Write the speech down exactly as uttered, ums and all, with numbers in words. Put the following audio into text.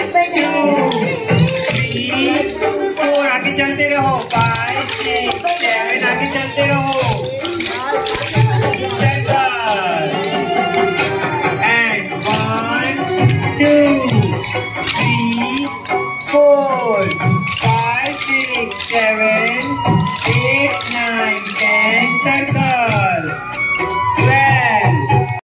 four आगे चलते रहो, फाइव सिक्स सेवन आगे चलते रहो, circle and one two three four five six seven